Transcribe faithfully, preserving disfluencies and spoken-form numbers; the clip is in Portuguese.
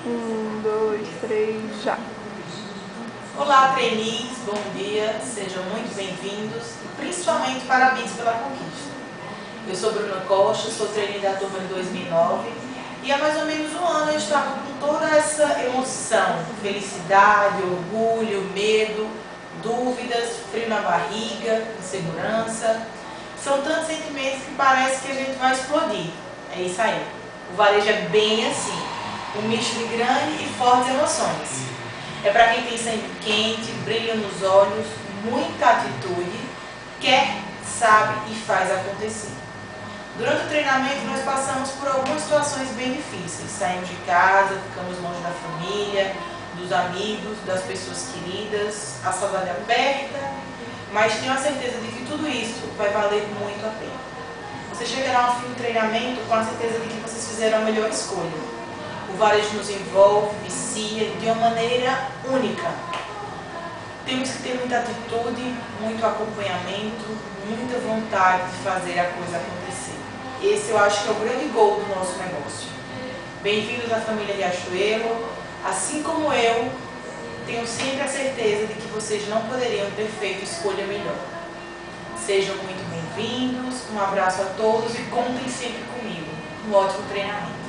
Um, dois, três, já! Olá, trainees, bom dia, sejam muito bem-vindos, principalmente parabéns pela conquista. Eu sou Bruna Costa, sou trainee da turma de dois mil e nove e há mais ou menos um ano eu estava com toda essa emoção, felicidade, orgulho, medo, dúvidas, frio na barriga, insegurança. São tantos sentimentos que parece que a gente vai explodir. É isso aí. O varejo é bem assim, um misto de grande e fortes emoções. É para quem tem sangue quente, brilho nos olhos, muita atitude, quer, sabe e faz acontecer. Durante o treinamento nós passamos por algumas situações bem difíceis. Saímos de casa, ficamos longe da família, dos amigos, das pessoas queridas, a saudade aperta, mas tenho a certeza de que tudo isso vai valer muito a pena. Você chegará ao fim do treinamento com a certeza de que vocês fizeram a melhor escolha. O varejo nos envolve, vicia de uma maneira única. Temos que ter muita atitude, muito acompanhamento, muita vontade de fazer a coisa acontecer. Esse eu acho que é o grande gol do nosso negócio. Bem-vindos à família Riachuelo. Assim como eu, tenho sempre a certeza de que vocês não poderiam ter feito escolha melhor. Sejam muito bem-vindos, um abraço a todos e contem sempre comigo. Um ótimo treinamento.